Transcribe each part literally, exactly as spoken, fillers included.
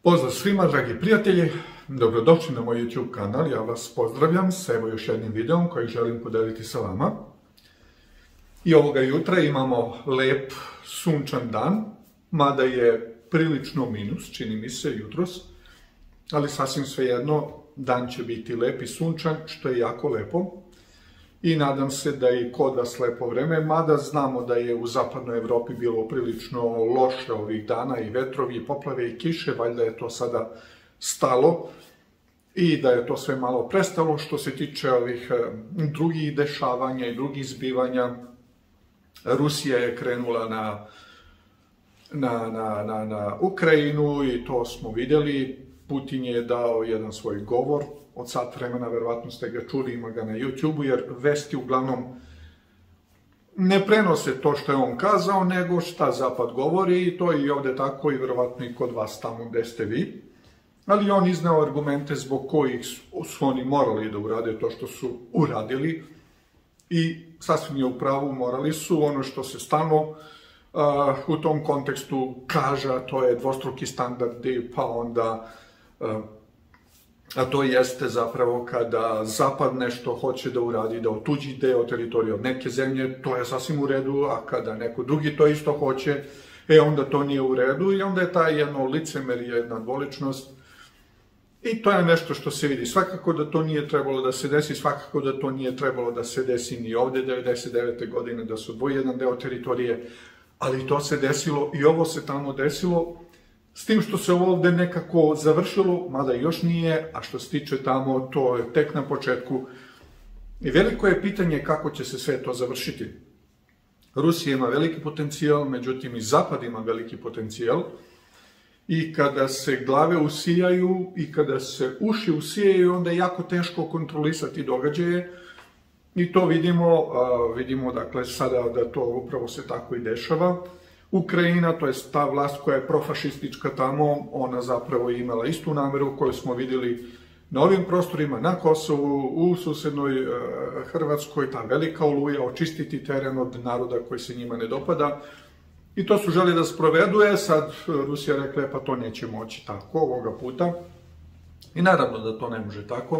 Pozdrav svima, dragi prijatelji, dobrodošli na moj YouTube kanal, ja vas pozdravljam s evo još jednim videom koji želim podeliti sa vama. I ovoga jutra imamo lep sunčan dan, mada je prilično minus, čini mi se, jutros, ali sasvim svejedno, dan će biti lep i sunčan, što je jako lepo. I nadam se da je i kod vas lepo vreme, mada znamo da je u zapadnoj Evropi bilo prilično loše ovih dana, i vetrovi, i poplave, i kiše, valjda je to sada stalo i da je to sve malo prestalo. Što se tiče ovih drugih dešavanja i drugih zbivanja, Rusija je krenula na, na, na, na, na Ukrajinu i to smo vidjeli. Putin je dao jedan svoj govor od sat vremena, verovatno ste ga čuli, ima ga na YouTube-u, jer vesti uglavnom ne prenose to što je on kazao, nego šta Zapad govori, i to je i ovde tako i verovatno i kod vas tamo gde ste vi. Ali on izneo argumente zbog kojih su oni morali da urade to što su uradili i sasvim je u pravu, morali su. Ono što se stalno uh, u tom kontekstu kaže, to je dvostruki standardi, pa onda uh, a to jeste zapravo kada Zapad nešto hoće da uradi, da otuđi deo teritorije od neke zemlje, to je sasvim u redu, a kada neko drugi to isto hoće, e onda to nije u redu, i onda je ta jedno licemerje, jedna dvoličnost, i to je nešto što se vidi. Svakako da to nije trebalo da se desi, svakako da to nije trebalo da se desi ni ovde devedeset devete godine, da se odvoji jedan deo teritorije, ali to se desilo i ovo se tamo desilo, s tim što se ovo ovde nekako završilo, mada još nije, a što se tiče tamo, to je tek na početku. I veliko je pitanje kako će se sve to završiti. Rusija ima veliki potencijal, međutim i Zapad ima veliki potencijal. I kada se glave usijaju i kada se uši usijaju, onda je jako teško kontrolisati događaje. I to vidimo, vidimo dakle sada da to upravo se tako i dešava. Ukrajina, to je ta vlast koja je profašistička tamo, ona zapravo je imala istu nameru koju smo vidjeli na ovim prostorima, na Kosovu, u susednoj uh, Hrvatskoj, ta velika oluja, očistiti teren od naroda koji se njima ne dopada. I to su želi da sprovedu, je sad Rusija rekla, pa to neće moći tako ovoga puta. I naravno da to ne može tako.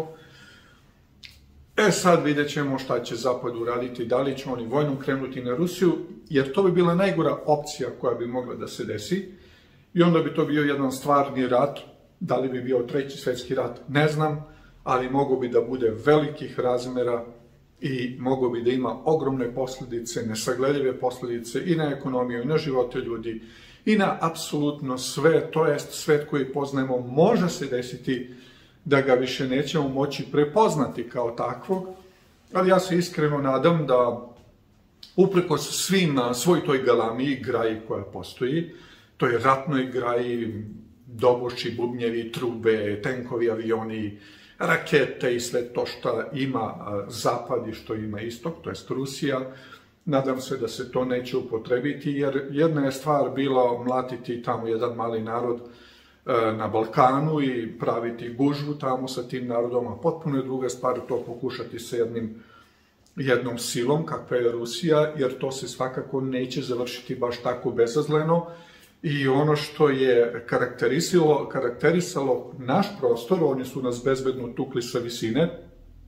E sad vidjet ćemo šta će Zapad uraditi, da li će oni vojnom krenuti na Rusiju, jer to bi bila najgora opcija koja bi mogla da se desi. I onda bi to bio jedan stvarni rat, da li bi bio treći svetski rat, ne znam, ali mogo bi da bude velikih razmera i mogo bi da ima ogromne posljedice, nesagledive posljedice i na ekonomiju, i na živote ljudi, i na apsolutno sve, to jest svet koji poznajemo, može se desiti da ga više nećemo moći prepoznati kao takvog, ali ja se iskreno nadam da uprkos svim svoj toj galami graji koja postoji, to je ratnoj graji, doboši, bubnjevi, trube, tenkovi, avioni, rakete i sve to što ima Zapad i što ima Istok, to jest Rusija, nadam se da se to neće upotrebiti, jer jedna je stvar bila mlatiti tamo jedan mali narod na Balkanu i praviti gužvu tamo sa tim narodom, a potpuno je druga stvar to pokušati sa jednim, jednom silom kakva je Rusija, jer to se svakako neće završiti baš tako bezazleno. I ono što je karakterisalo, karakterisalo naš prostor, oni su nas bezbedno tukli sa visine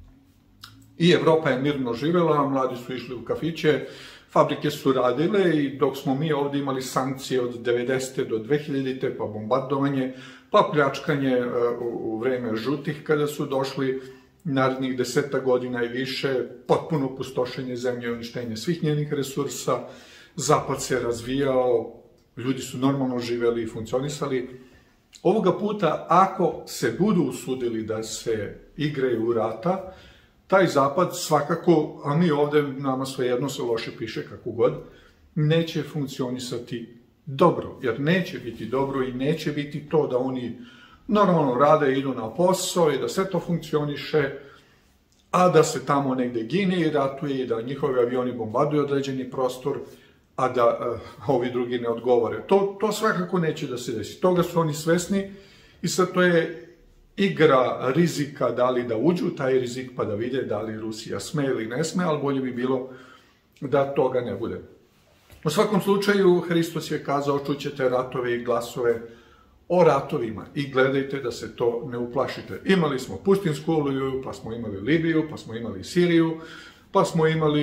i Evropa je mirno živela, mladi su išli u kafiće, fabrike su radile, i dok smo mi ovde imali sankcije od devedesete do dve hiljadite, pa bombardovanje, pa pljačkanje u vreme žutih kada su došli, narednih deseta godina i više, potpuno pustošenje zemlje i uništenje svih njenih resursa, Zapad se razvijao, ljudi su normalno živeli i funkcionisali. Ovoga puta, ako se budu usudili da se igraju u rata, taj Zapad svakako, a mi ovde, nama svejedno se loše piše kako god, neće funkcionisati dobro, jer neće biti dobro i neće biti to da oni normalno rade, idu na posao i da sve to funkcioniše, a da se tamo negde gine i ratuje i da njihovi avioni bombarduju određeni prostor, a da uh, ovi drugi ne odgovore. To, to svakako neće da se desi. Toga su oni svesni i sad to je igra rizika, da li da uđu u taj rizik pa da vide da li Rusija sme ili ne sme, ali bolje bi bilo da toga ne bude. U svakom slučaju, Hristos je kazao, čućete ratove i glasove o ratovima i gledajte da se to ne uplašite. Imali smo Pustinsku oluju, pa smo imali Libiju, pa smo imali Siriju, pa smo imali,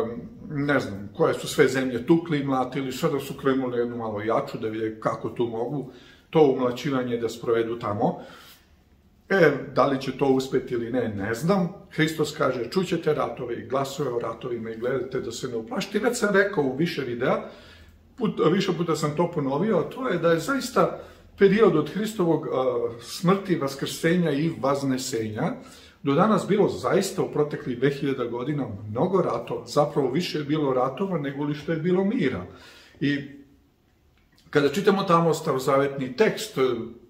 ne znam, koje su sve zemlje tukli i mlatili, sada su krenuli jednu malo jaču da vide kako tu mogu to umlaćivanje da sprovedu tamo. E, da li će to uspeti ili ne, ne znam. Hristos kaže, čućete ratove i glasove o ratovima i gledajte da se ne uplašite. Već sam rekao u više videa, put, više puta sam to ponovio, a to je da je zaista period od Hristovog uh, smrti, vaskrsenja i vaznesenja do danas bilo zaista u proteklih dve hiljade godina mnogo ratova. Zapravo više je bilo ratova nego li što je bilo mira. I kada čitamo tamo starozavetni tekst,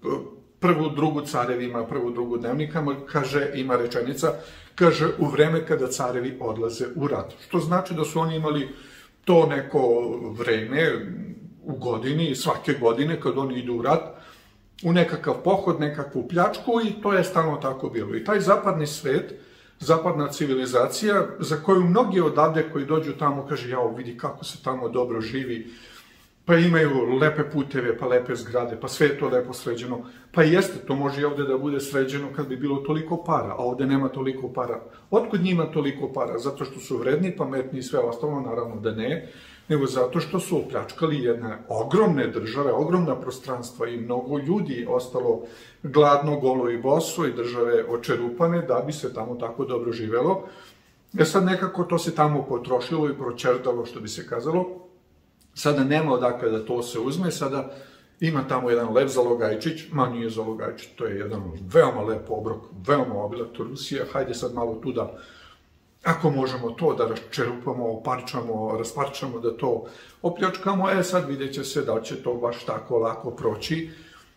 prvu, drugu carevima, prvu, drugu dnevnikama, kaže, ima rečenica, kaže, u vreme kada carevi odlaze u rat. Što znači da su oni imali to neko vreme u godini, svake godine, kad oni idu u rat, u nekakav pohod, nekakvu pljačku i to je stalno tako bilo. I taj zapadni svet, zapadna civilizacija, za koju mnogi odavde koji dođu tamo, kaže, jao, vidi kako se tamo dobro živi, pa imaju lepe puteve, pa lepe zgrade, pa sve je to lepo sređeno. Pa jeste, to može i ovde da bude sređeno kad bi bilo toliko para, a ovde nema toliko para. Otkud njima toliko para? Zato što su vredni, pametni i sve ostalo, naravno da ne, nego zato što su opljačkali jedne ogromne države, ogromna prostranstva i mnogo ljudi ostalo gladno, golo i boso i države očerupane da bi se tamo tako dobro živelo. E sad nekako to se tamo potrošilo i pročerdalo, što bi se kazalo. Sada nema odakle da to se uzme, sada ima tamo jedan lep Zalogajčić, ma nije Zalogajčić, to je jedan veoma lep obrok, veoma obilato Rusija, hajde sad malo tu da, ako možemo to da raščerupamo, oparčamo, rasparčamo, da to opljačkamo, e sad vidjet će se da će to baš tako lako proći,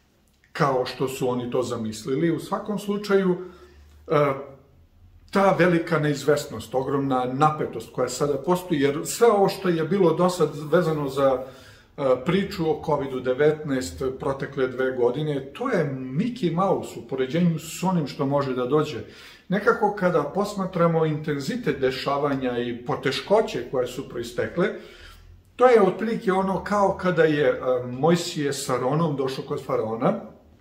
kao što su oni to zamislili. U svakom slučaju, ta velika neizvesnost, ogromna napetost koja sada postoji, jer sve ovo što je bilo do sad vezano za priču o kovidu devetnaest protekle dve godine, to je Mickey Mouse u poređenju s onim što može da dođe. Nekako kada posmatramo intenzitet dešavanja i poteškoće koje su proistekle, to je otprilike ono kao kada je Mojsije s Aronom došao kod faraona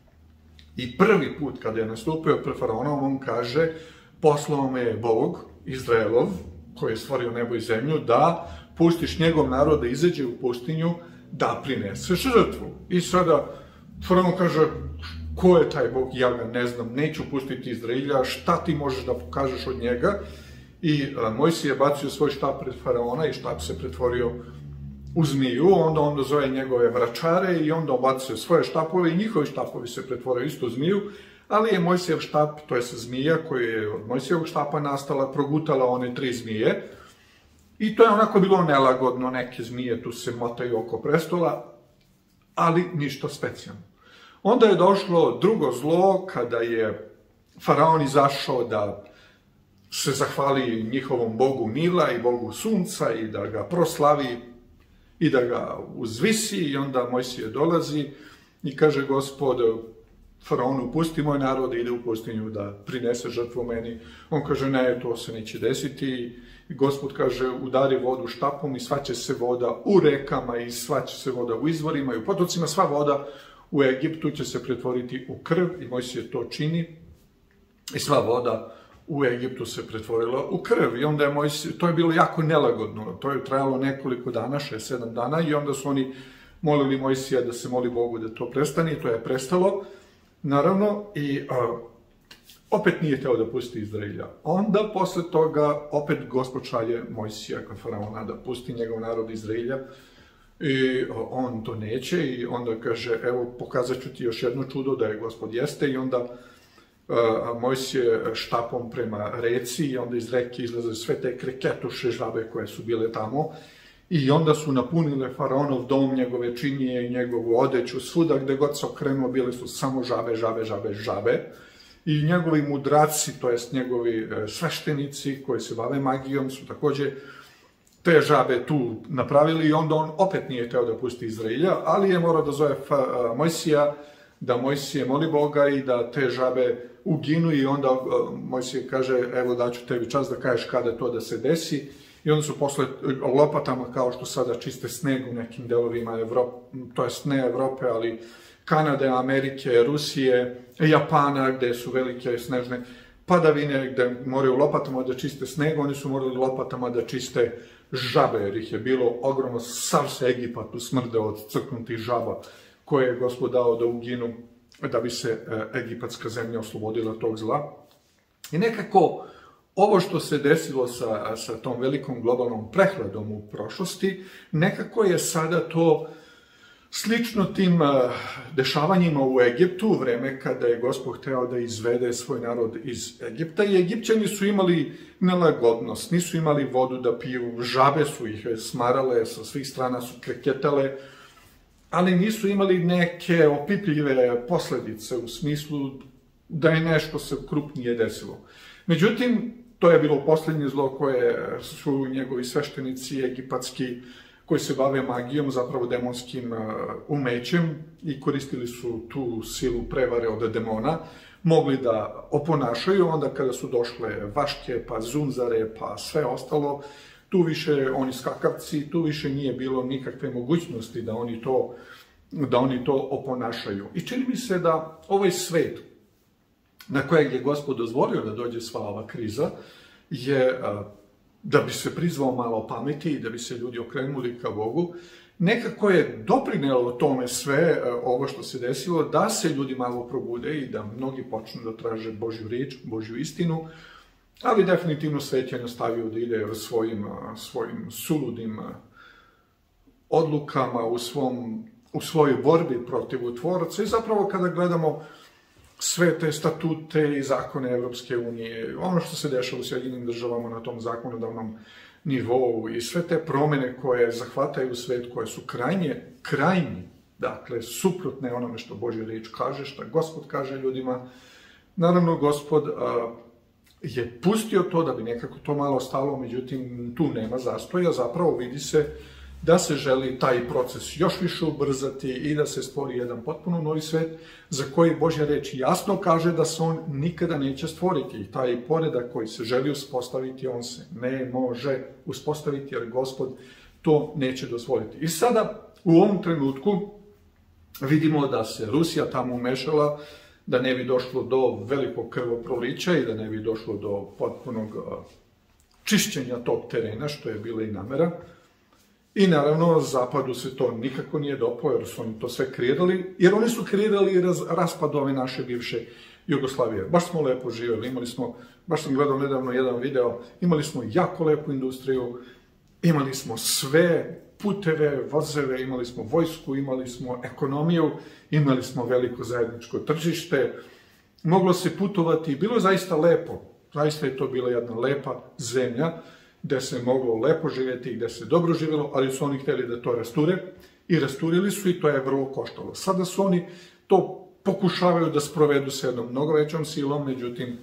i prvi put kada je nastupio pred faraonom, on kaže, poslao me je Bog, Izraelov, koji je stvorio nebo i zemlju, da pustiš njegov narod da izađe u pustinju, da prinese žrtvu. I sada faraon kaže, ko je taj Bog, ja ga ne znam, neću pustiti Izraelja, šta ti možeš da pokažeš od njega? I Mojsije je bacio svoj štap pred faraona i štap se pretvorio u zmiju, onda onda zove njegove vračare i onda obacio svoje štapove i njihovi štapovi se pretvorio isto u zmiju, ali je Mojsijev štap, to je zmija koja je od Mojsijevog štapa nastala, progutala one tri zmije i to je onako bilo nelagodno, neke zmije tu se motaju oko prestola, ali ništa specijalno. Onda je došlo drugo zlo kada je faraon izašao da se zahvali njihovom bogu Nila i bogu sunca i da ga proslavi i da ga uzvisi i onda Mojsije dolazi i kaže, Gospod, faraonu, pusti moj narod da ide u pustinju da prinese žrtvu meni. On kaže, ne, to se neće desiti. I Gospod kaže, udari vodu štapom i sva će se voda u rekama i sva će se voda u izvorima i u potocima, sva voda u Egiptu će se pretvoriti u krv i Mojsije to čini i sva voda u Egiptu se pretvorila u krv. I onda je Mojsije, to je bilo jako nelagodno, to je trajalo nekoliko dana, šest, sedam dana i onda su oni molili Mojsija da se moli Bogu da to prestane i to je prestalo. Naravno, i a, opet nije hteo da pusti Izraelja. Onda, posle toga, opet Gospod šalje Mojsija kod faraona da pusti njegov narod Izraelja i a, on to neće i onda kaže, evo, pokazat ću ti još jedno čudo da je Gospod jeste i onda a, Mojsije štapom prema reci i onda iz reke izlaze sve te kreketuše žabe koje su bile tamo. I onda su napunile faraonov dom, njegove činije i njegovu odeću, svuda gde god se okrenuo bili su samo žabe, žabe, žabe, žabe. I njegovi mudraci, to jest njegovi sveštenici koji se bave magijom, su takođe te žabe tu napravili i onda on opet nije hteo da pusti Izraelja, ali je morao da zove Mojsija, da Mojsije moli Boga i da te žabe uginu i onda Mojsije kaže, evo daću tebi čas da kažeš kada to da se desi. I onda su posle lopatama, kao što sada čiste sneg u nekim delovima Evrope, to jest ne Evrope, ali Kanade, Amerike, Rusije, Japana, gde su velike snežne padavine, gde moraju lopatama da čiste sneg, oni su morali lopatama da čiste žabe, jer ih je bilo ogromno, sav se Egipat usmrdeo od crknutih žaba koje je Gospod dao da uginu, da bi se egipatska zemlja oslobodila tog zla. I nekako ovo što se desilo sa, sa tom velikom globalnom prehladom u prošlosti, nekako je sada to slično tim dešavanjima u Egiptu, u vreme kada je Gospod hteo da izvede svoj narod iz Egipta, i Egipćani su imali nelagodnost, nisu imali vodu da piju, žabe su ih smarale, sa svih strana su kreketale, ali nisu imali neke opipljive posledice u smislu da je nešto se krupnije desilo. Međutim, to je bilo poslednje zlo koje su njegovi sveštenici egipatski, koji se bave magijom, zapravo demonskim umećem, i koristili su tu silu prevare od demona, mogli da oponašaju. Onda kada su došle vaške, pa zunzare, pa sve ostalo, tu više oni skakavci, tu više nije bilo nikakve mogućnosti da oni to, da oni to oponašaju. I čini mi se da ovaj svet na kojeg je Gospod dozvolio da dođe sva ova kriza je, da bi se prizvao malo pameti i da bi se ljudi okrenuli ka Bogu, nekako je doprinelo tome sve ovo što se desilo, da se ljudi malo probude i da mnogi počnu da traže Božju riječ, Božju istinu, ali definitivno svet je nastavio da ide svojim, svojim suludim odlukama u, svom, u svojoj borbi protiv Tvorca. I zapravo kada gledamo sve te statute i zakone Evropske unije, ono što se dešava u Sjedinjenim državama na tom zakonodavnom nivou i sve te promene koje zahvataju svet, koje su krajnje, krajnji, dakle, suprotne onome što Božja riječ kaže, što Gospod kaže ljudima. Naravno, Gospod a, je pustio to da bi nekako to malo stalo, međutim, tu nema zastoja, zapravo vidi se da se želi taj proces još više ubrzati i da se stvori jedan potpuno novi svet za koji Božja reč jasno kaže da se on nikada neće stvoriti. I taj poredak koji se želi uspostaviti, on se ne može uspostaviti jer Gospod to neće dozvoliti. I sada u ovom trenutku vidimo da se Rusija tamo umešala, da ne bi došlo do velikog krvoprolića i da ne bi došlo do potpunog čišćenja tog terena, što je bila i namera. I naravno, Zapadu se to nikako nije dopalo, jer su oni to sve kreirali, jer oni su kreirali raz, raspad ove naše bivše Jugoslavije. Baš smo lepo živjeli, imali smo, baš sam gledao nedavno jedan video, imali smo jako lepu industriju, imali smo sve puteve, vozeve, imali smo vojsku, imali smo ekonomiju, imali smo veliko zajedničko tržište, moglo se putovati, bilo je zaista lepo, zaista je to bila jedna lepa zemlja, gde se moglo lepo živjeti i gde se dobro živjelo, ali su oni htjeli da to rasture i rasturili su i to je vrlo koštalo. Sada su oni to pokušavaju da sprovedu sa jednom mnogo većom silom, međutim,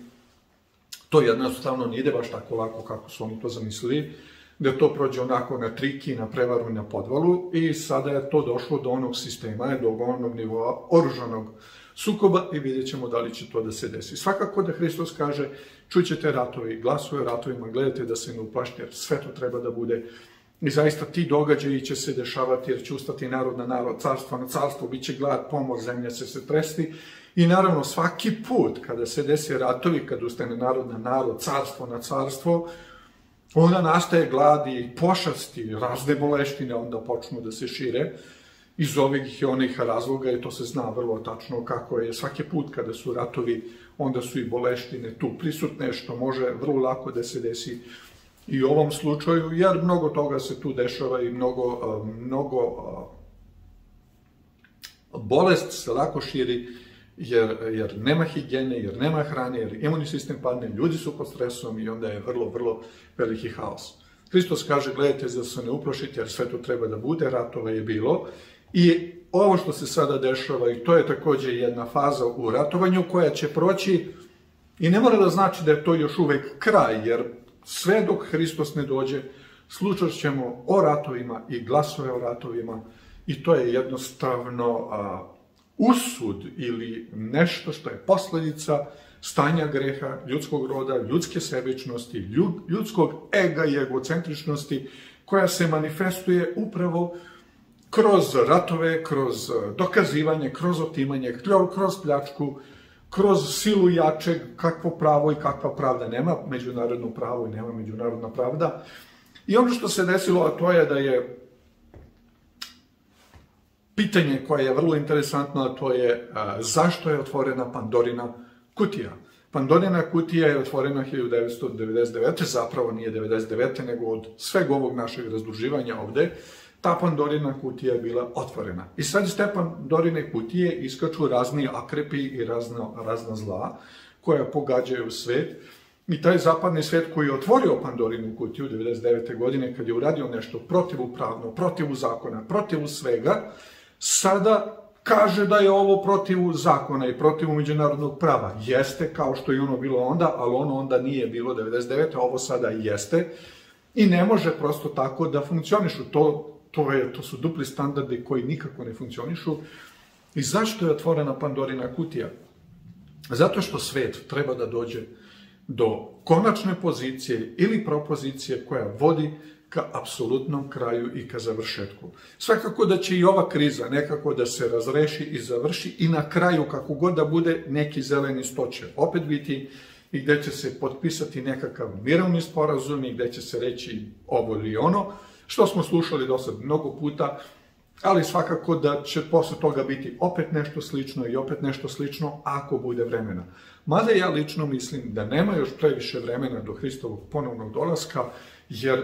to jednostavno ne ide baš tako lako kako su oni to zamislili, da to prođe onako na triki, na prevaru i na podvalu, i sada je to došlo do onog sistema, do onog nivoa oružanog sukoba i vidjet ćemo da li će to da se desi. Svakako da Hristos kaže, čućete ratovi, glasuje o ratovima, gledajte da se ne uplašite, jer sve to treba da bude. I zaista ti događaji će se dešavati, jer će ustati narod na narod, carstvo na carstvo, bit će glad, pomor, zemlja će se tresti. I naravno, svaki put kada se desi ratovi, kada ustane narod na narod, carstvo na carstvo, onda nastaje glad i pošasti, razne boleštine onda počnu da se šire. Iz ovih i onih razloga, i to se zna vrlo tačno kako je svaki put kada su ratovi, onda su i boleštine tu prisutne, što može vrlo lako da se desi i u ovom slučaju, jer mnogo toga se tu dešava i mnogo, mnogo bolest se lako širi, jer, jer nema higijene, jer nema hrane, jer imunni sistem padne, ljudi su pod stresom i onda je vrlo, vrlo veliki haos. Hristos kaže, gledajte da se ne uplašite, jer sve to treba da bude, ratova je bilo. I ovo što se sada dešava, i to je također jedna faza u ratovanju koja će proći i ne mora da znači da je to još uvek kraj, jer sve dok Hristos ne dođe, slušat ćemo o ratovima i glasove o ratovima, i to je jednostavno a, usud ili nešto što je posljedica stanja greha, ljudskog roda, ljudske sebičnosti, ljud, ljudskog ega i egocentričnosti, koja se manifestuje upravo kroz ratove, kroz dokazivanje, kroz otimanje, kroz pljačku, kroz silu jačeg, kakvo pravo i kakva pravda. Nema međunarodno pravo i nema međunarodna pravda. I ono što se desilo, a to je da je pitanje koje je vrlo interesantno, a to je a, zašto je otvorena Pandorina kutija. Pandorina kutija je otvorena hiljadu devetsto devedeset devete. Zapravo nije devedeset devete. nego od sveg ovog našeg razduživanja ovde, ta Pandorina kutija je bila otvorena. I sad iz te Pandorine kutije iskaču razni akrepi i razna, razna zla koja pogađaju svet. I taj zapadni svet koji je otvorio Pandorinu kutiju devedeset devete. godine, kad je uradio nešto protivupravno, protivu zakona, protivu svega, sada kaže da je ovo protivu zakona i protivu međunarodnog prava. Jeste, kao što je ono bilo onda, ali ono onda nije bilo devedeset devete. ovo sada jeste. I ne može prosto tako da funkcionišu. To, to, je, to su dupli standardi koji nikako ne funkcionišu. I zašto je otvorena Pandorina kutija? Zato što svet treba da dođe do konačne pozicije ili propozicije koja vodi ka apsolutnom kraju i ka završetku. Svakako da će i ova kriza nekako da se razreši i završi i na kraju, kako god da bude, neki zeleni sto će opet biti i gde će se potpisati nekakav mirovni sporazum i gde će se reći ovo ili ono, što smo slušali do sad mnogo puta, ali svakako da će posle toga biti opet nešto slično i opet nešto slično ako bude vremena. Mada ja lično mislim da nema još previše vremena do Hristovog ponovnog dolaska, jer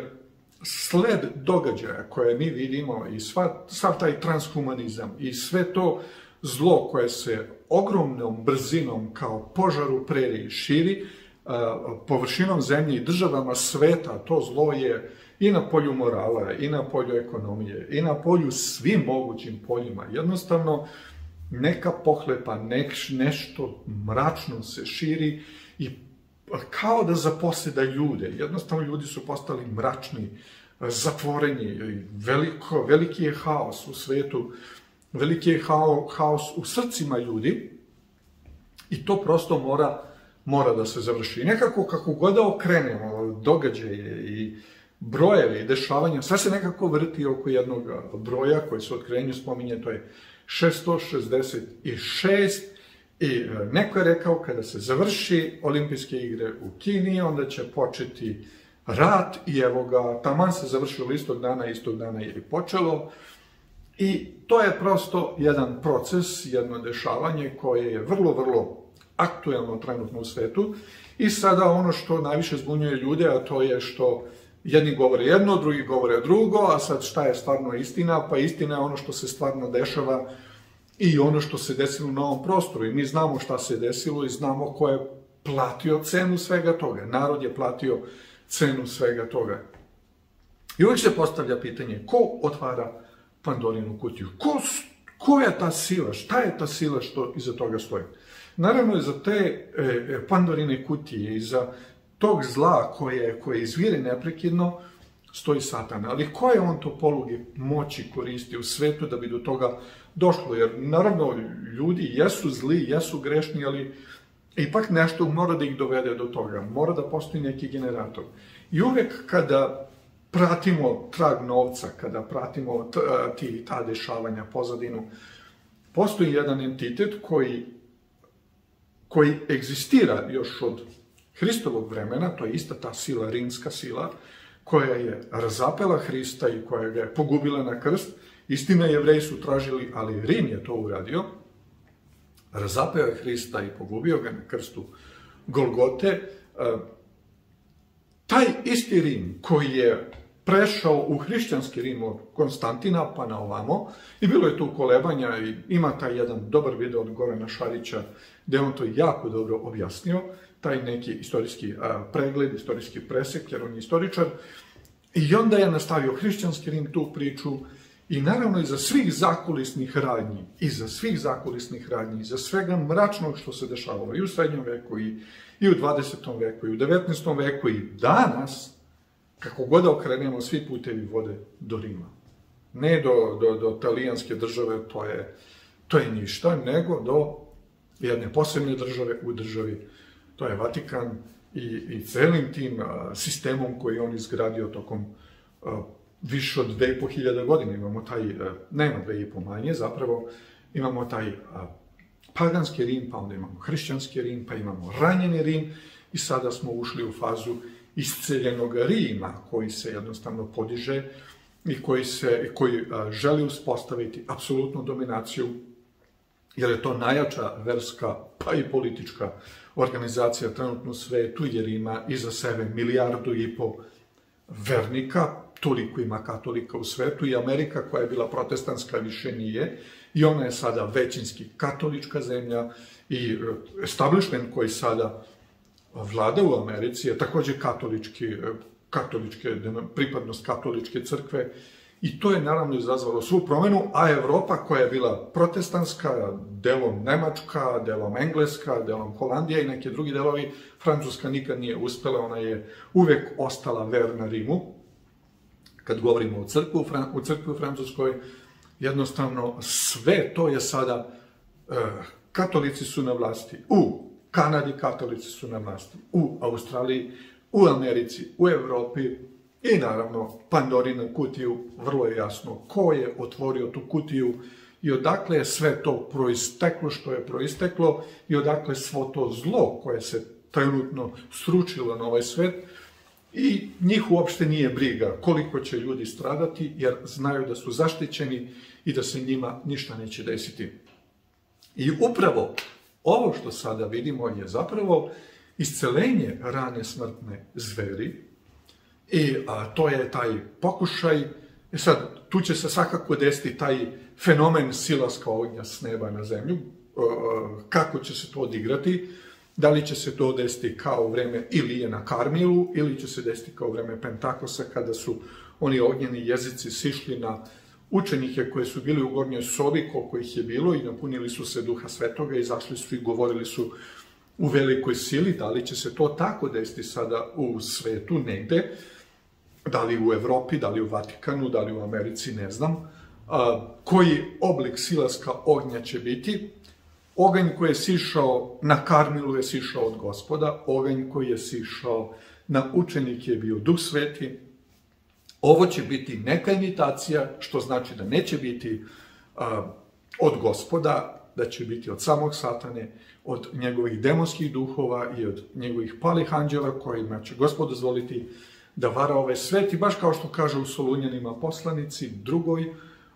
sled događaja koje mi vidimo i sva, sav taj transhumanizam i sve to zlo koje se ogromnom brzinom kao požar u preriji širi površinom zemlje i državama sveta, to zlo je i na polju morala, i na polju ekonomije, i na polju svim mogućim poljima. Jednostavno, neka pohlepa, nek, nešto mračno se širi i kao da zaposeda ljude. Jednostavno, ljudi su postali mračni, zatvoreni, veliko, veliki je haos u svetu, veliki je hao, haos u srcima ljudi i to prosto mora, mora da se završi. I nekako, kako god da okrenemo događaje i brojevi i dešavanja, sve se nekako vrti oko jednog broja koji se u otkrivenju spominje, to je šesto šezdeset šest. I neko je rekao, kada se završi olimpijske igre u Kini, onda će početi rat i evo ga, taman se završilo istog dana, istog dana je i počelo. I to je prosto jedan proces, jedno dešavanje koje je vrlo, vrlo aktuelno trenutno u svetu. I sada ono što najviše zbunjuje ljude, a to je što jedni govore jedno, drugi govore drugo, a sad šta je stvarno istina? Pa istina je ono što se stvarno dešava i ono što se desilo na ovom prostoru. I mi znamo šta se desilo i znamo ko je platio cenu svega toga. Narod je platio cenu svega toga. I uvijek se postavlja pitanje, ko otvara Pandorinu kutiju? Ko, ko je ta sila? Šta je ta sila što iza toga stoji? Naravno, za te e, Pandorine kutije i za tog zla koje, koje izvire neprekidno stoji Satan. Ali koje on to poluge moći koristi u svetu da bi do toga došlo? Jer naravno ljudi jesu zli, jesu grešni, ali ipak nešto mora da ih dovede do toga. Mora da postoji neki generator. I uvek kada pratimo trag novca, kada pratimo ti, ta dešavanja, pozadinu, postoji jedan entitet koji, koji egzistira još od Hristovog vremena, to je ista ta sila, rimska sila, koja je razapela Hrista i koja ga je pogubila na krst. Istina, Jevreji su tražili, ali Rim je to uradio. Razapeo je Hrista i pogubio ga na krstu Golgote. Taj isti Rim koji je prešao u hrišćanski Rim od Konstantina pa na ovamo, i bilo je tu kolebanja i ima taj jedan dobar video od Gorana Šarića gde on to jako dobro objasnio, taj neki istorijski a, pregled, istorijski presek, jer on je istoričar. I onda je nastavio hrišćanski Rim tu priču i naravno iza svih zakulisnih radnji, iza svih zakulisnih radnji, iza svega mračnog što se dešavalo i u srednjem veku, i, i u dvadesetom veku, i u devetnaestom veku, i danas, kako god da okrenemo, svi putevi vode do Rima. Ne do, do, do talijanske države, to je, to je ništa, nego do jedne posebne države u državi. To je Vatikan i, i celim tim a, sistemom koji on izgradio tokom a, više od dve i po hiljada godina. Imamo taj, nema dve i po manje, zapravo imamo taj paganski Rim, pa onda imamo hrišćanski Rim, pa imamo ranjeni Rim i sada smo ušli u fazu isceljenog Rima, koji se jednostavno podiže i koji, se, koji želi uspostaviti apsolutnu dominaciju, jer je to najjača verska, pa i politička organizacija trenutno u svetu, jer ima iza sebe milijardu i po vernika, toliko ima katolika u svetu, i Amerika, koja je bila protestantska, više nije, i ona je sada većinski katolička zemlja, i establishment koji sada vlada u Americi je takođe katolički, katoličke, pripadnost katoličke crkve, i to je naravno izazvalo svu promenu, a Evropa, koja je bila protestantska, delom Nemačka, delom Engleska, delom Holandija i neki drugi delovi, Francuska nikad nije uspela, ona je uvek ostala verna Rimu. Kad govorimo o crkvi, u crkvi u Francuskoj, jednostavno sve to je sada, katolici su na vlasti, u Kanadi katolici su na vlasti, u Australiji, u Americi, u Evropi, i naravno Pandorinu kutiju, vrlo je jasno ko je otvorio tu kutiju i odakle je sve to proisteklo što je proisteklo i odakle svo to zlo koje se trenutno sručilo na ovaj svet, i njih uopšte nije briga koliko će ljudi stradati, jer znaju da su zaštićeni i da se njima ništa neće desiti. I upravo ovo što sada vidimo je zapravo iscelenje rane smrtne zveri, i a, to je taj pokušaj. E sad, tu će se svakako desiti taj fenomen silaska ognja s neba na zemlju. Kako će se to odigrati? Da li će se to desiti kao u vreme Ilije na Karmilu, ili će se desiti kao u vreme Pentakosa, kada su oni ognjeni jezici sišli na učenike koji su bili u gornjoj sobi, koliko ih je bilo, i napunili su se Duha Svetoga, izašli su i govorili su u velikoj sili. Da li će se to tako desiti sada u svetu negde, da li u Evropi, da li u Vatikanu, da li u Americi, ne znam. A, koji oblik silaska ognja će biti? Oganj koji je sišao na Karmilu je sišao od Gospoda, oganj koji je sišao na učenike je bio Duh Sveti. Ovo će biti neka imitacija, što znači da neće biti a, od Gospoda, da će biti od samog Satane, od njegovih demonskih duhova i od njegovih palih anđela, kojima će Gospod dozvoliti da vara ovaj svet. I baš kao što kaže u Solunjanima poslanici drugoj,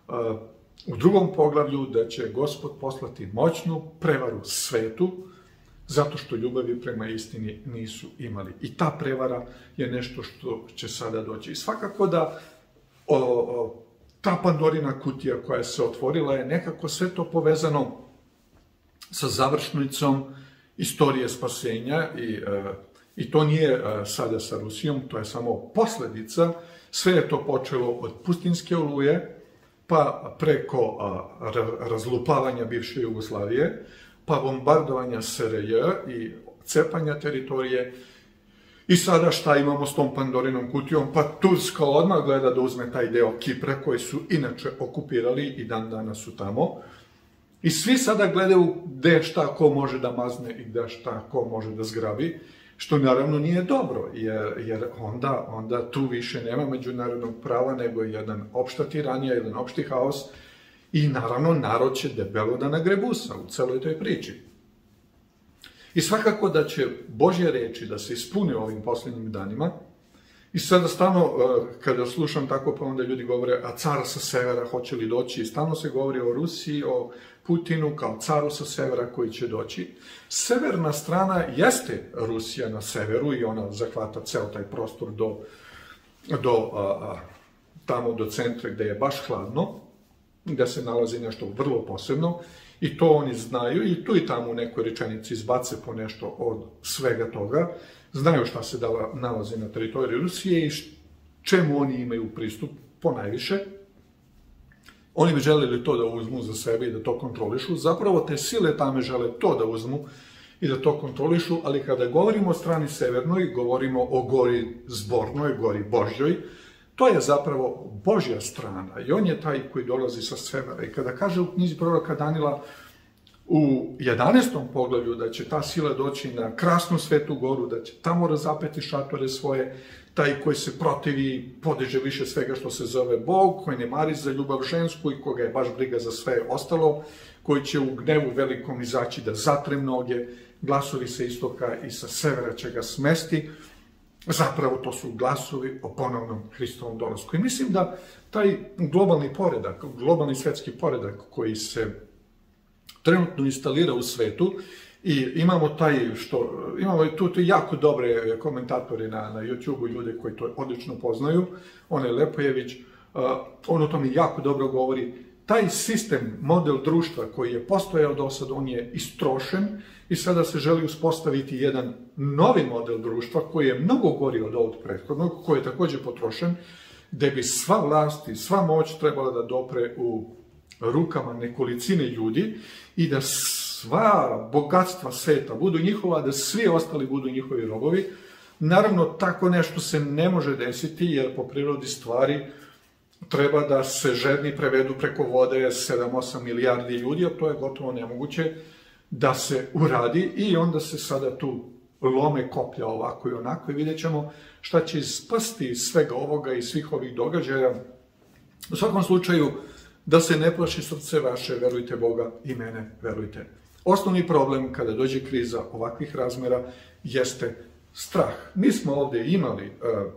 u drugom poglavlju, da će Gospod poslati moćnu prevaru svetu, zato što ljubavi prema istini nisu imali. I ta prevara je nešto što će sada doći. I svakako da o, o, ta Pandorina kutija koja se otvorila je nekako sve to povezano sa završnicom istorije spasenja, i, e, i to nije e, sada sa Rusijom, to je samo posledica. Sve je to počelo od pustinske oluje, pa preko a, razlupavanja bivše Jugoslavije, pa bombardovanja S R J i cepanja teritorije. I sada šta imamo s tom Pandorinom kutijom? Pa Turska odmah gleda da uzme taj deo Kipra, koji su inače okupirali i dan danas su tamo. I svi sada gledaju gde šta ko može da mazne i gde šta ko može da zgrabi, što naravno nije dobro, jer, jer onda, onda tu više nema međunarodnog prava, nego je jedan opšta tiranija, jedan opšti haos, i naravno narod će debelo da nagrebusa u celoj toj priči. I svakako da će Božje reči da se ispune ovim posljednjim danima. I sada stalno, kada slušam tako, pa onda ljudi govore, a car sa severa hoće li doći? I stalno se govori o Rusiji, o Putinu kao caru sa severa koji će doći. Severna strana jeste Rusija na severu, i ona zahvata ceo taj prostor do, do a, a, tamo do centra gde je baš hladno, gde se nalazi nešto vrlo posebno, i to oni znaju, i tu i tamo u nekoj rečenici izbace po nešto od svega toga. Znaju šta se nalazi na teritoriji Rusije i čemu oni imaju pristup ponajviše. Oni bi želeli to da uzmu za sebe i da to kontrolišu. Zapravo te sile tame žele to da uzmu i da to kontrolišu, ali kada govorimo o strani severnoj, govorimo o gori zbornoj, gori Božjoj, to je zapravo Božja strana, i on je taj koji dolazi sa severa. I kada kaže u knjizi proroka Danila, u jedanaestom poglavlju da će ta sila doći na krasnu Svetu goru, da će tamo razapeti šatore svoje, taj koji se protivi, podiže više svega što se zove Bog, koji ne mari za ljubav žensku i koga je baš briga za sve ostalo, koji će u gnevu velikom izaći da zatre mnoge, glasovi sa istoka i sa severa će ga smesti. Zapravo to su glasovi o ponovnom Hristovom dolasku. I mislim da taj globalni poredak, globalni svetski poredak koji se trenutno instalira u svetu i imamo taj što, imamo tu, tu jako dobre komentatore na, na YouTube-u, ljude koji to odlično poznaju, on je Lepojević, uh, on o tome jako dobro govori. Taj sistem, model društva koji je postojao do sad, on je istrošen i sada se želi uspostaviti jedan novi model društva koji je mnogo gori od ovog prethodnog, koji je također potrošen, gde bi sva vlast i sva moć trebala da dopre u rukama nekolicine ljudi i da sva bogatstva sveta budu njihova, da svi ostali budu njihovi robovi. Naravno, tako nešto se ne može desiti, jer po prirodi stvari treba da se žedni prevedu preko vode sedam osam milijardi ljudi, a to je gotovo nemoguće da se uradi i onda se sada tu lome koplja ovako i onako i vidjet ćemo šta će ispasti iz svega ovoga i svih ovih događaja. U svakom slučaju, da se ne plaši srce vaše, verujte Boga i mene, verujte. Osnovni problem kada dođe kriza ovakvih razmera jeste strah. Mi smo ovdje imali uh,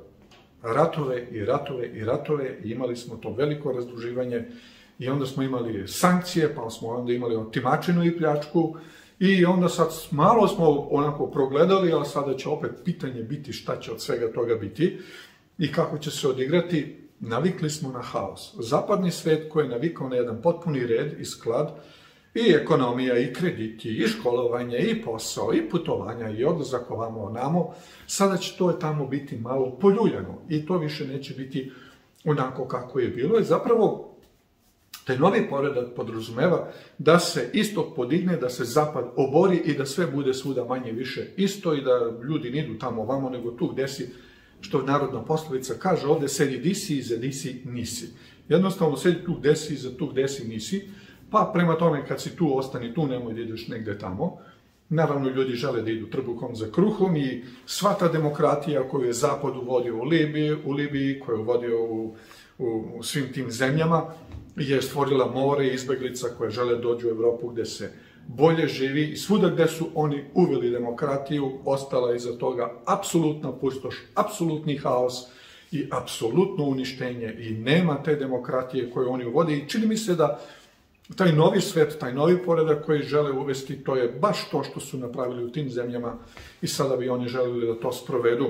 ratove i ratove i ratove i imali smo to veliko razduživanje i onda smo imali sankcije, pa smo onda imali otimačinu i pljačku i onda sad malo smo onako progledali, ali sada će opet pitanje biti šta će od svega toga biti i kako će se odigrati. Navikli smo na haos. Zapadni svet koji je navikao na jedan potpuni red i sklad, i ekonomija, i krediti, i školovanje, i posao, i putovanja, i odlazak ovamo onamo, sada će to tamo biti malo poljuljano i to više neće biti onako kako je bilo. I zapravo, taj novi poredak podrazumeva da se istok podigne, da se zapad obori i da sve bude svuda manje više isto i da ljudi nidu tamo ovamo, nego tu gde si, što narodna poslovica kaže, ovdje sedi di si, iza di si nisi. Jednostavno sedi tu gde si, iza tu gde si nisi, pa prema tome kad si tu, ostani tu, nemoj da ideš negde tamo. Naravno, ljudi žele da idu trbuhom za kruhom i sva ta demokratija koju je Zapad uvodio u Libiji, u Libiji koju je uvodio u, u, u svim tim zemljama, je stvorila more izbeglica koje žele dođu u Evropu gde se bolje živi i svuda gde su oni uveli demokratiju, ostala iza toga apsolutna pustoš, apsolutni haos i apsolutno uništenje i nema te demokratije koje oni uvode i čini mi se da taj novi svet, taj novi poredak koji žele uvesti, to je baš to što su napravili u tim zemljama i sada bi oni želeli da to sprovedu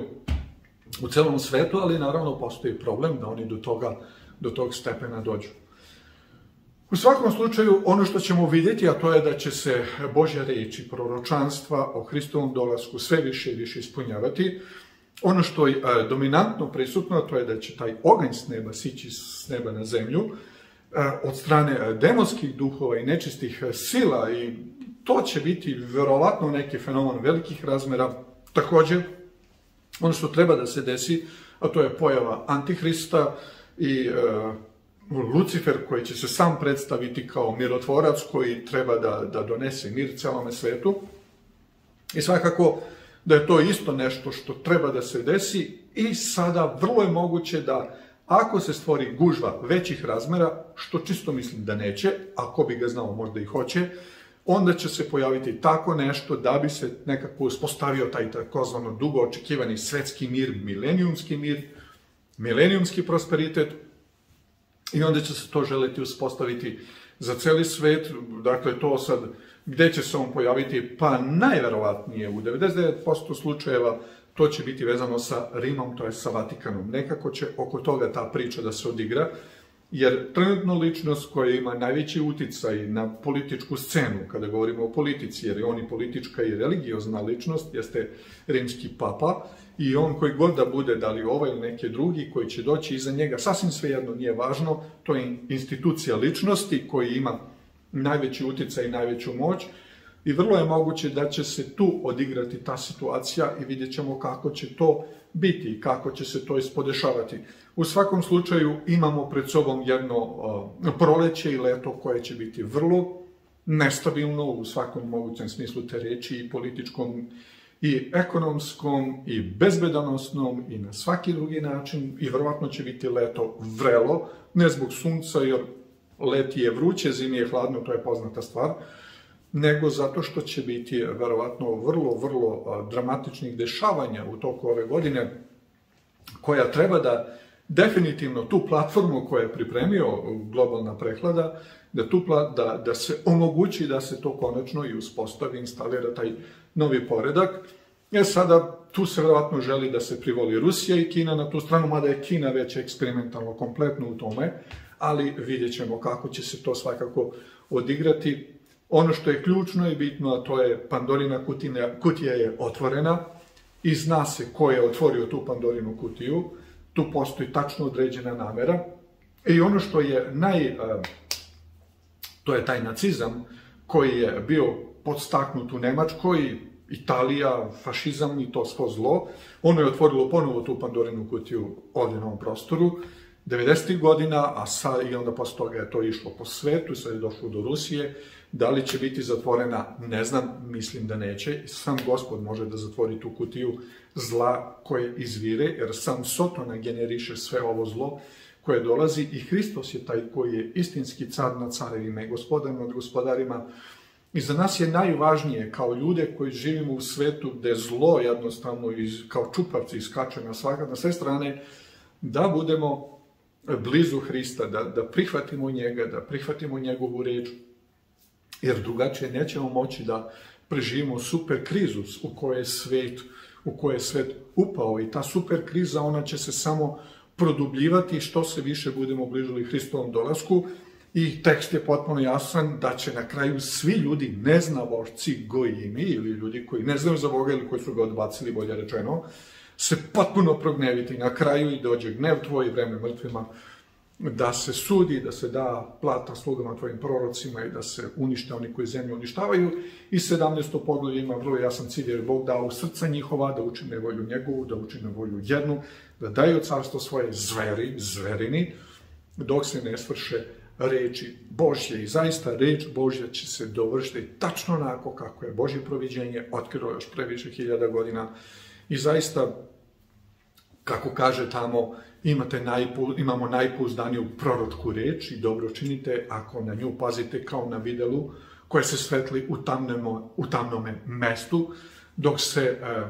u celom svetu, ali naravno postoji problem da oni do toga, do tog stepena dođu. U svakom slučaju, ono što ćemo vidjeti, a to je da će se Božja reč i proročanstva o Hristovom dolasku sve više i više ispunjavati. Ono što je dominantno prisutno, to je da će taj oganj s neba sići s neba na zemlju, od strane demonskih duhova i nečistih sila i to će biti verovatno neki fenomen velikih razmera. Također, ono što treba da se desi, a to je pojava Antihrista i e, Lucifer koji će se sam predstaviti kao mirotvorac koji treba da, da donese mir celome svetu. I svakako da je to isto nešto što treba da se desi i sada vrlo je moguće da ako se stvori gužva većih razmera, što čisto mislim da neće, ako bi ga znao možda i hoće, onda će se pojaviti tako nešto da bi se nekako uspostavio taj takozvano dugo očekivani svetski mir, milenijumski mir, milenijumski prosperitet i onda će se to želeti uspostaviti za celi svet. Dakle, to sad, gde će se on pojaviti? Pa najverovatnije u devedeset devet posto slučajeva to će biti vezano sa Rimom, to je sa Vatikanom. Nekako će oko toga ta priča da se odigra, jer trenutno ličnost koja ima najveći uticaj na političku scenu, kada govorimo o politici, jer je on i politička i religiozna ličnost, jeste rimski papa, i on koji god da bude, da li ovaj ili neki drugi, koji će doći iza njega, sasvim svejedno nije važno, to je institucija ličnosti koji ima najveći uticaj i najveću moć, i vrlo je moguće da će se tu odigrati ta situacija i vidjet ćemo kako će to biti i kako će se to ispodešavati. U svakom slučaju imamo pred sobom jedno uh, proleće i leto koje će biti vrlo nestabilno u svakom mogućem smislu te reči, i političkom, i ekonomskom, i bezbedonosnom, i na svaki drugi način, i verovatno će biti leto vrelo, ne zbog sunca, jer leti je vruće, zimi je hladno, to je poznata stvar, nego zato što će biti verovatno vrlo, vrlo dramatičnih dešavanja u toku ove godine, koja treba da definitivno tu platformu koju je pripremio Globalna prehlada, da, tu, da, da se omogući da se to konačno i uspostavi, instalira taj novi poredak. Jer sada tu se verovatno želi da se privoli Rusija i Kina na tu stranu, mada je Kina već eksperimentalno kompletno u tome, ali vidjet ćemo kako će se to svakako odigrati. Ono što je ključno i bitno, a to je Pandorina kutija, kutija je otvorena i zna se ko je otvorio tu Pandorinu kutiju. Tu postoji tačno određena namera. I ono što je naj... to je taj nacizam koji je bio podstaknut u Nemačkoj, Italija, fašizam i to svo zlo. Ono je otvorilo ponovo tu Pandorinu kutiju ovdje na ovom prostoru devedesetih godina, a sad i onda posle toga je to išlo po svetu, sad je došlo do Rusije. Da li će biti zatvorena, ne znam, mislim da neće. Sam Gospod može da zatvori tu kutiju zla koje izvire, jer sam Sotona generiše sve ovo zlo koje dolazi i Hristos je taj koji je istinski car nad carevima i gospodar nad gospodarima. I za nas je najvažnije, kao ljude koji živimo u svetu gde zlo jednostavno iz, kao čupavci iskače na, svaka, na sve strane, da budemo blizu Hrista, da, da prihvatimo njega, da prihvatimo njegovu reč, jer drugačije nećemo moći da preživimo super krizu u kojoj je svet, u kojoj je svet upao. I ta super kriza, ona će se samo produbljivati što se više budemo bližili Hristovom dolasku. I tekst je potpuno jasan da će na kraju svi ljudi, neznavošci, gojimi, ili ljudi koji ne znaju za Boga ili koji su ga odbacili, bolje rečeno, se potpuno progneviti na kraju i dođe gnev tvoj i vreme mrtvima, da se sudi, da se da plata slugama tvojim prorocima i da se unište oni koji zemlju uništavaju. I sedamnaesto poglavlje ima vrlo jasan cilj, jer Bog dao srca njihova da učine volju njegovu, da učine volju jednu, da daju carstvo svoje zveri, zverini, dok se ne svrše reči Božje. I zaista reč Božja će se dovršiti tačno onako kako je Božje proviđenje otkrilo još pre više hiljada godina. I zaista, kako kaže tamo, imate najpu, imamo najpouzdaniju proročku reč i dobro činite ako na nju pazite kao na videlu koje se svetli u, tamnemo, u tamnome mestu, dok se e, e,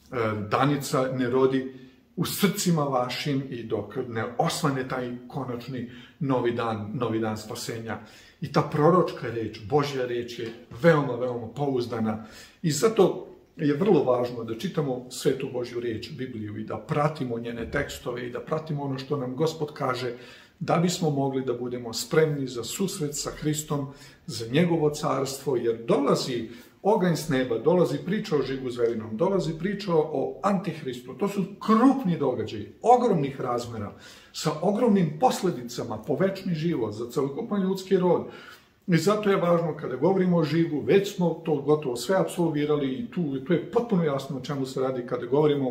danica ne rodi u srcima vašim i dok ne osvane taj konačni novi dan, novi dan spasenja. I ta proročka reč, Božja reč je veoma, veoma pouzdana i zato je vrlo važno da čitamo svetu Božju reč, Bibliju, i da pratimo njene tekstove i da pratimo ono što nam Gospod kaže, da bismo mogli da budemo spremni za susret sa Hristom, za njegovo carstvo, jer dolazi oganj s neba, dolazi priča o žigu zverinom, dolazi priča o Antihristu. To su krupni događaji, ogromnih razmera, sa ogromnim posledicama po večni život, za celokupan ljudski rod. I zato je važno, kada govorimo o žigu, već smo to gotovo sve apsolvirali i tu, tu je potpuno jasno o čemu se radi kada govorimo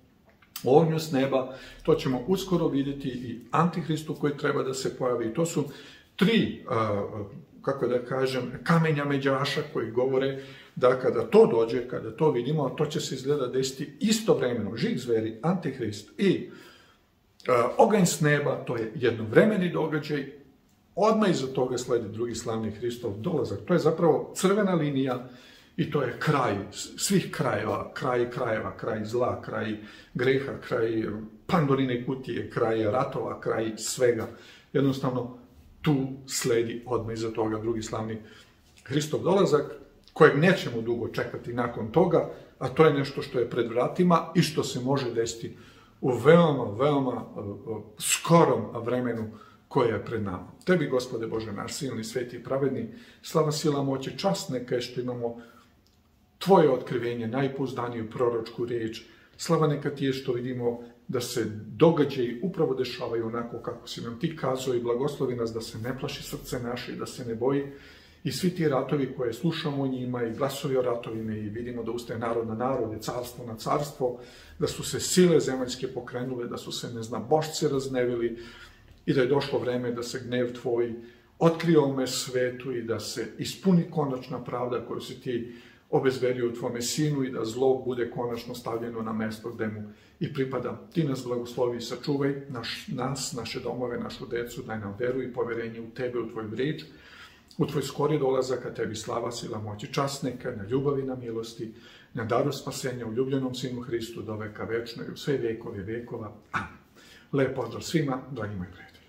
o ognju s neba. To ćemo uskoro vidjeti i Antihristu koji treba da se pojavi. To su tri, kako da kažem, kamenja međaša koji govore da kada to dođe, kada to vidimo, to će se izgleda desiti istovremeno. Žig zveri, Antihrist i oganj s neba, to je jednovremeni događaj. Odmah iza toga sledi drugi slavni Hristov dolazak. To je zapravo crvena linija i to je kraj svih krajeva, kraj krajeva, kraj zla, kraj greha, kraj Pandorine kutije, kraj ratova, kraj svega. Jednostavno, tu sledi odmah iza toga drugi slavni Hristov dolazak, kojeg nećemo dugo čekati nakon toga, a to je nešto što je pred vratima i što se može desiti u veoma, veoma skorom vremenu koje je pred nama. Tebi, Gospode Bože naš, silni, sveti i pravedni, slava, sila, moć i čast neka je što imamo Tvoje otkrivenje, najpouzdaniju proročku riječ. Slava neka Ti je što vidimo da se događaji upravo dešavaju onako kako si nam Ti kazao i blagoslovi nas da se ne plaši srce naše i da se ne boji. I svi ti ratovi koje slušamo o njima i glasovi o ratovima i vidimo da ustaje narod na narod i carstvo na carstvo, da su se sile zemaljske pokrenule, da su se neznabošci raznevili, i da je došlo vreme da se gnev Tvoj otkrije ovome svetu i da se ispuni konačna pravda koju si ti obezbedio u tvome sinu i da zlo bude konačno stavljeno na mesto gde mu i pripada. Ti nas blagoslovi i sačuvaj naš, nas, naše domove, našu decu, daj nam veru i poverenje u tebe, u tvoju riječ, u tvoj skori dolazak, a tebi slava, sila, moć i čast neka, na ljubavi, na milosti, na daru spasenja u ljubljenom sinu Hristu do veka večno i u sve vekove vekova. Amen. Lep pozdrav svima, dragi moji prijatelji.